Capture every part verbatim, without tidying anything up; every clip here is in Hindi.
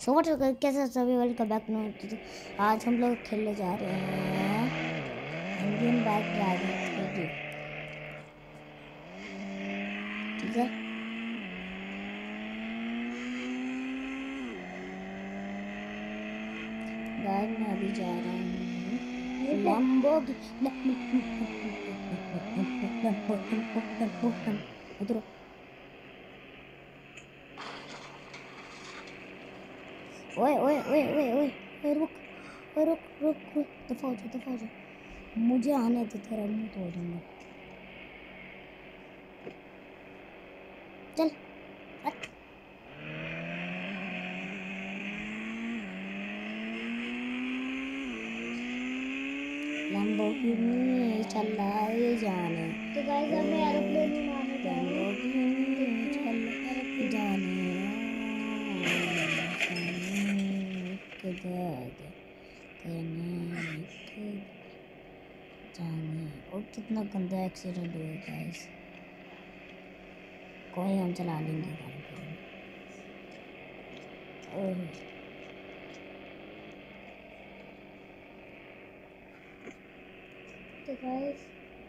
सो व्हाट कैसा सभी वेलकम बैक नो। आज हम लोग खेलने जा रहे हैं Indian bike driving three D. ठीक है, गाइस मैं अभी जा रहा हूँ लैम्बोर्गिनी। उधर ओए ओए ओए ओए ओए ओए रुक ओए रुक रुक रुक दफा हो जा दफा हो जा, मुझे आने दे, तेरा मुंह तोड़ दूंगा। चल हट। लैम्बोर्गिनी चलाए जाने, तो गाइस हमें एरोप्लेन उड़ाने जा रहे हैं। लैम्बोर्गिनी चलाए जाने जाने। और कितना गंदा एक्सीडेंट हुआ गाइस। कोई हम चला लेंगे गाड़ी को। तो गाइस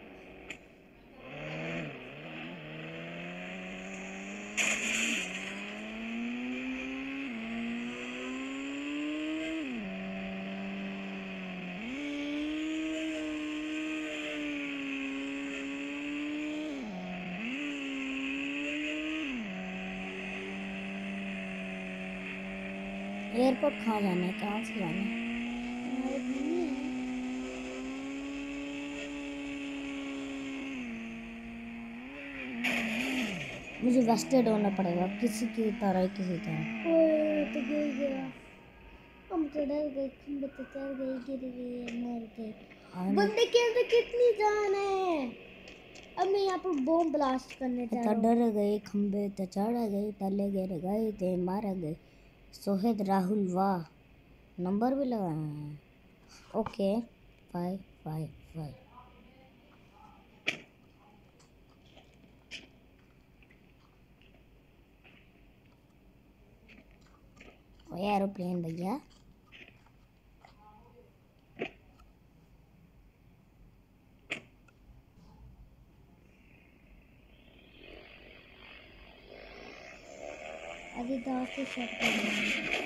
एयरपोर्ट कहाँ जाना है, कहाँ से जाना है? हमारे नहीं है। मुझे वेस्टेड होना पड़ेगा किसी की तरह किसी तरह। ओए तो गिर गया, हम तो डर गए, खंबे तो चढ़ गई, गिर गई, मर गए। बंदे के अंदर कितनी जान है। अब मैं यहाँ पर बॉम्ब ब्लास्ट करने जा रहा हूँ। डर गए, खंबे तो चढ़ गए, तले गिर गए थे, मारा गए। सोहेद राहुल वाह, नंबर भी लगाए हैं। Okay five five five. Aeroplane भैया, अभी दस से शॉट करेंगे।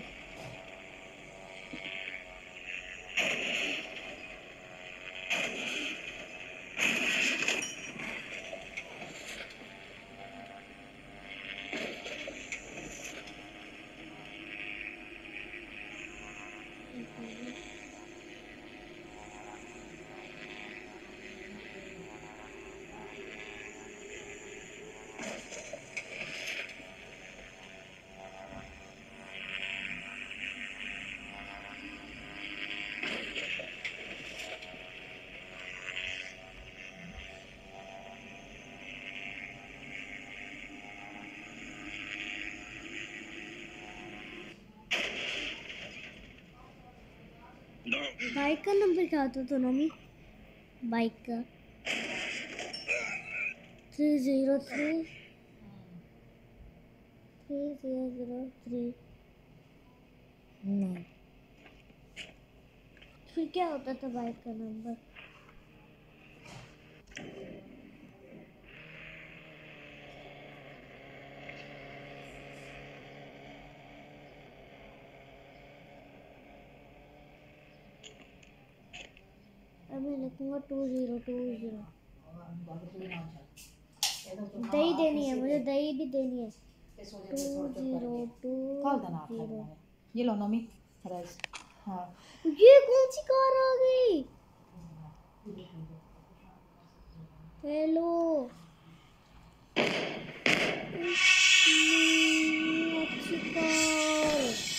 बाइक का नंबर क्या होता था नमी? बाइक का three zero three three zero zero three. नहीं फिर क्या होता था बाइक का नंबर? अब मैं लिखूंगा टू जीरो टू जीरो। दही देनी है मुझे, दही भी देनी है। Two zero two zero. ये लो नमी राइस। हाँ ये कौन सी कार आ गई? हेलो अच्छी कार।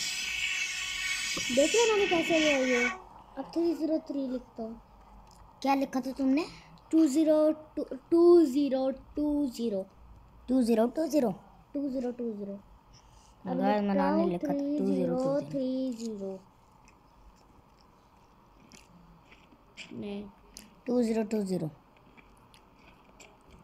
देख रहे ना कैसे ले आई है। अब थ्री जीरो थ्री लिखता हूँ। क्या लिखा था तुमने? Two zero two two zero two zero two zero two zero two zero two zero. Two guys लिखता मैंने हूँ लिखा था three two zero zero two three zero. नहीं two zero two zero.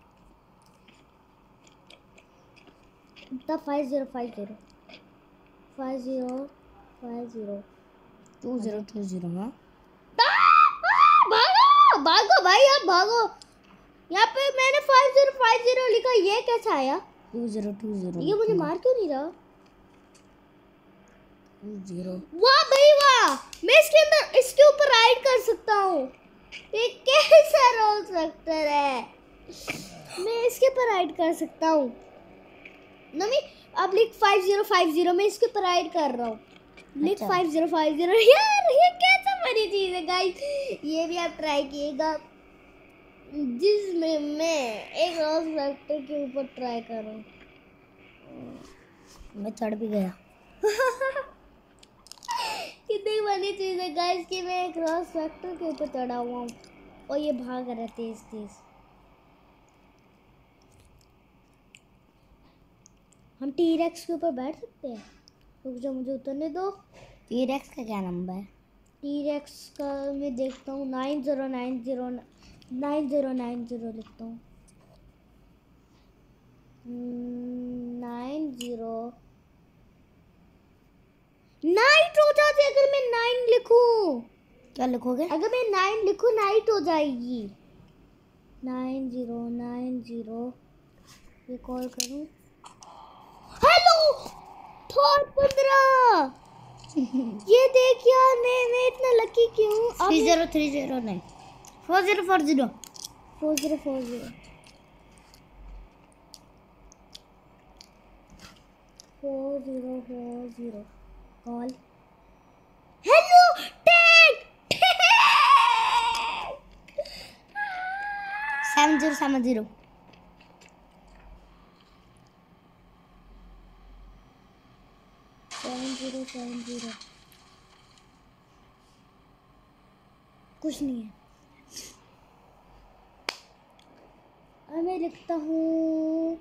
Five zero five zero. Five zero five zero two zero two zero. हाँ भागो भागो भाई, आप भागो। यहाँ पे मैंने फाइव जीरो फाइव जीरो लिखा, ये कैसा आया? Two zero two zero. ये मुझे मार क्यों नहीं रहा? Two zero. वाह भाई वाह, मैं इसके अंदर इसके ऊपर राइड कर सकता हूँ। ये कैसा रोल सेक्टर है? मैं इसके ऊपर राइड कर सकता हूँ। नमी अब लिख फाइव जीरो फाइव जीरो, मैं इसके ऊपर राइड कर रहा हूँ। लिख अच्छा। Five zero five zero. यार ये कैसा बड़ी चीज है गाइस, ये भी आप ट्राई कीजिएगा, जिसमें मैं एक रोल सेक्टर के ऊपर ट्राई कर रहा हूँ। मैं चढ़ भी गया। कितनी बड़ी चीज है गाइस कि मैं एक क्रॉस फैक्टर के ऊपर चढ़ा हुआ हूँ और ये भाग रहा है तेज तेज। हम टी-रेक्स के ऊपर बैठ सकते हैं? रुक जाओ, मुझे उतरने दो। टी-रेक्स का क्या नंबर है? टी-रेक्स का मैं देखता हूँ, nine zero nine zero nine zero nine zero लिखता हूँ। नाइन जीरो नाइट हो जाती अगर मैं नाइन लिखूं। क्या लिखोगे? अगर मैं नाइन लिखूं नाइट हो जाएगी। नाइन जीरो नाइन जीरो ये कॉल करूं। हेलो थॉट पंद्रह। ये देख यार, मैं मैं इतना लकी क्यों हूं? थ्री जीरो थ्री जीरो नहीं, four zero four zero four zero four zero four zero four zero call. Hello tag seven zero seven zero. Seven zero seven zero कुछ नहीं है। अब मैं लिखता हूँ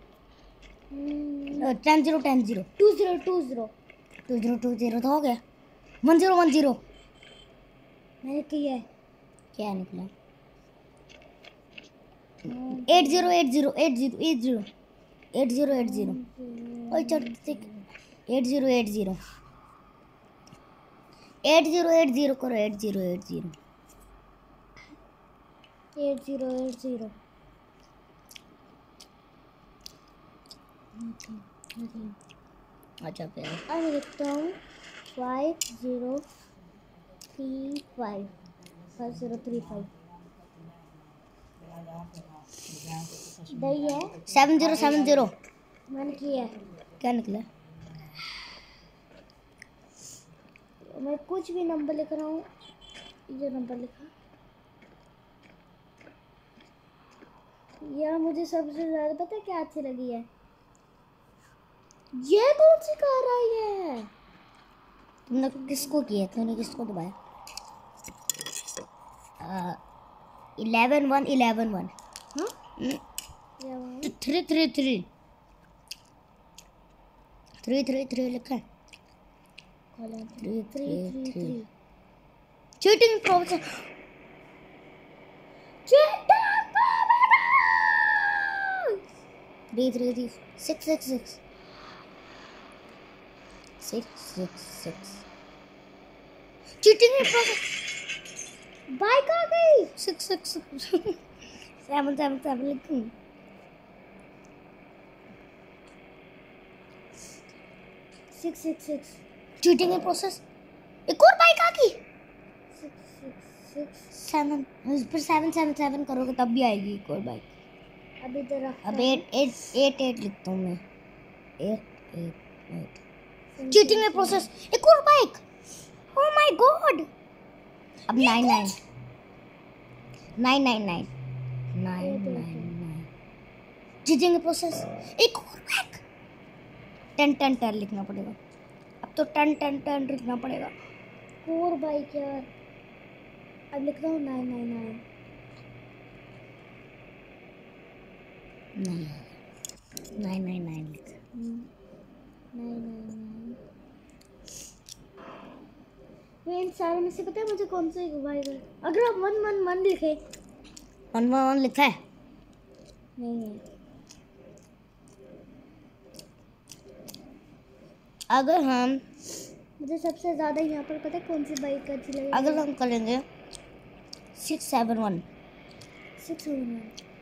ten zero ten zero. Two zero two zero two zero two zero तो हो गया। One zero one zero. मैंने किया है। क्या निकला? Eight zero eight zero eight zero eight zero eight zero eight zero. ओए चढ़ eight zero eight zero eight zero eight zero करो। Eight zero eight zero eight zero eight zero अच्छा फिर अब मैं लिखता हूँ five zero three five five zero three five. दही है। Seven zero seven zero. मैंने किया है। क्या निकला? मैं कुछ भी नंबर लिख रहा हूँ। ये नंबर लिखा यार, मुझे सबसे ज़्यादा पता है क्या अच्छी लगी है? ये कौन सी कार आई है? तुमने किसको किया? तुमने किसको दबाया? Eleven one eleven one. हाँ क्या हुआ? Three three three three three three लिखा है। Column three three three three three. Three cheating process. Three three three six six six six six six. Cheating process. Bike आ गई। Six six seven seven seven लिखूं। Six six six cheating process. एक और बाइक आ गई। सिक्स सिक्स सिक्स सेवन फिर सेवन सेवन सेवन करोगे तब भी आएगी एक और बाइक। अभी तो रखता अब हूँ। एट एट एट एट लिखता हूँ मैं। Eight eight eight. चीटिंग में प्रोसेस। एक और बाइक। Oh my god. अब nine nine nine nine nine nine nine nine. Cheating में प्रोसेस। एक और बाइक। टेन टेन टेन लिखना पड़ेगा। अब तो टेन टेन टेन लिखना पड़ेगा। और बाइक यार, अब लिख रहा हूँ नाइन नाइन नाइन। नहीं नाइन नाइन नाइन लिख। Nine nine nine. मैं इन सारे में से पता है मुझे कौन सा एक बाइक है? अगर आप वन वन वन लिखे। वन वन वन लिखा है। नहीं है। अगर हम मुझे सबसे ज़्यादा यहाँ पर पता है कौन सी बाइक अच्छी लगी? अगर हम करेंगे six seven one six one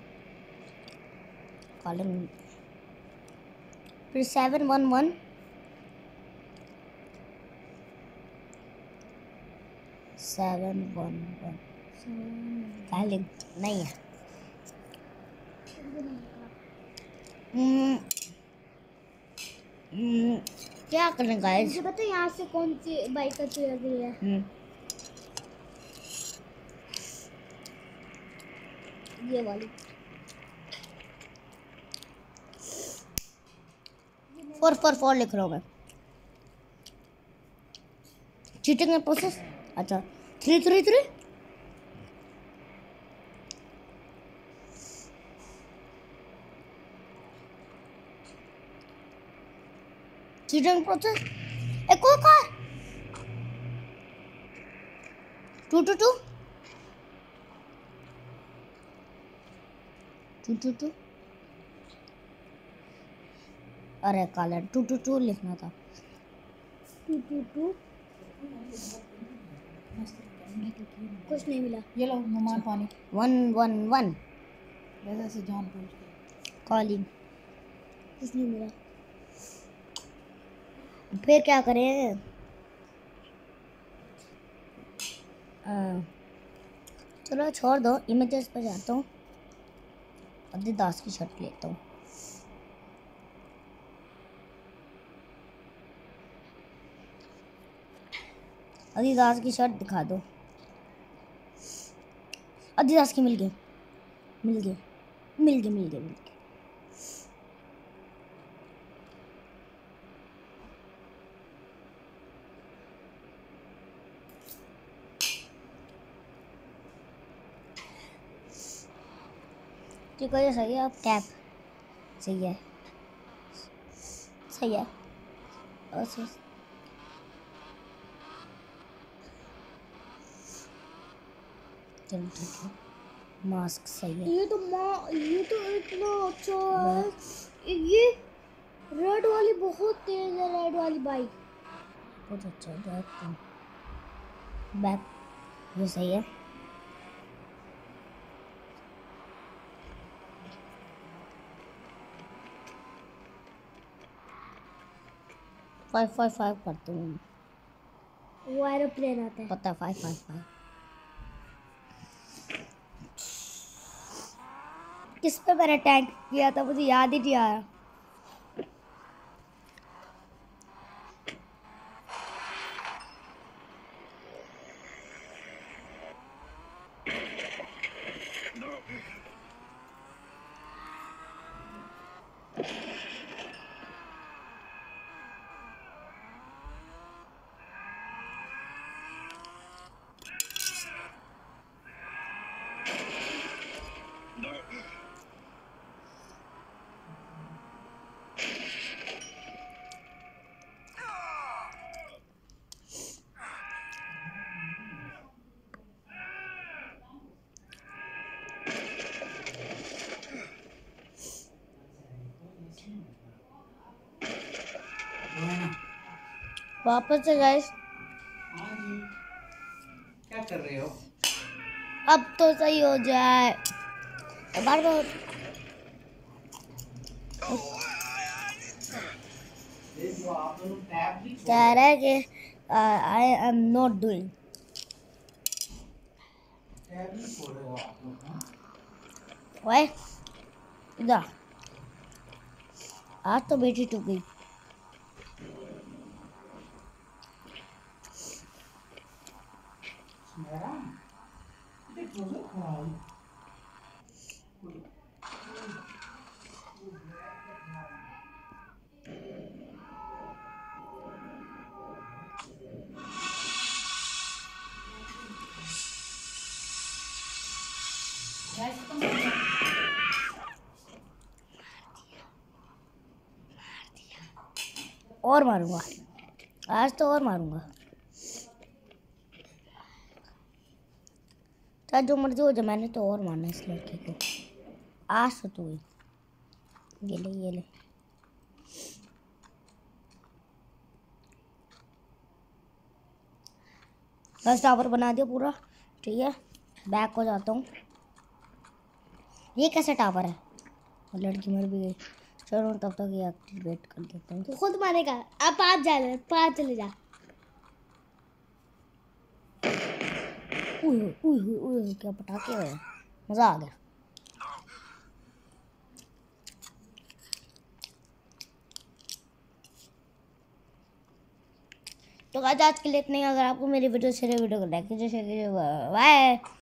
calling, फिर seven one one, seven one one calling नहीं है। हम्म, हम्म, क्या करें गाइस? मुझे पता है यहाँ से कौन सी बाइक अच्छी लग रही है। हम्म, ये वाली। फोर फोर फोर लिख रहा हूँ मैं। चीटिंग में प्रोसेस। अच्छा three three three cheating process. एक और car two two two two two two अरे कलर टू टू टू लिखना था। टू टू टू कुछ नहीं मिला। ये लो मेहमान पानी। वन वन वन वैसे ऐसे जान पूछ के कॉलिंग। कुछ नहीं मिला। फिर क्या करें? आ, चलो छोड़ दो, इमेजेस पर जाता हूँ, adidas की शर्ट लेता हूँ। adidas की शर्ट दिखा दो। adidas की मिल गई मिल गई मिल गई मिल गई मिल गई। ठीक है, सही है। अब कैप सही है, सही है। और सही चलो ठीक है। मास्क सही है। ये तो माँ ये तो इतना अच्छा है। ये रेड वाली बहुत तेज है, रेड वाली बाइक। बहुत अच्छा बैक तो बैक ये सही है। फाइव फाइव फाइव करते हूँ। वो एरोप्लेन आता है। पता है फाइव फाइव फाइव किस पे मैंने टैंक किया था मुझे याद ही नहीं आया। वापस से गाइस क्या कर रहे हो? अब तो सही हो जाए। बार बार कह रहा है कि आई एम नॉट डूइंग। ओए इधर आज तो बेटी टूट गई। और मारूंगा आज तो और मारूंगा। चाहे जो मर्जी हो जाए, मैंने तो और मारना है इस लड़के को। आज तो तू ये ले ये ले बस टावर बना दिया पूरा। ठीक है, बैक हो जाता हूँ। ये कैसा टावर है? लड़की मर भी गई। चलो तब तक ये एक्टिवेट कर देता हूँ। तो खुद मारेगा। अब पास जा ले, पास चले जा। उई उई उई उई, क्या पटाखे हुए, मज़ा आ गया। तो आज आज के लिए इतने ही। अगर आपको मेरी वीडियो अच्छी लगी वीडियो को लाइक कीजिए, शेयर कीजिए। बाय।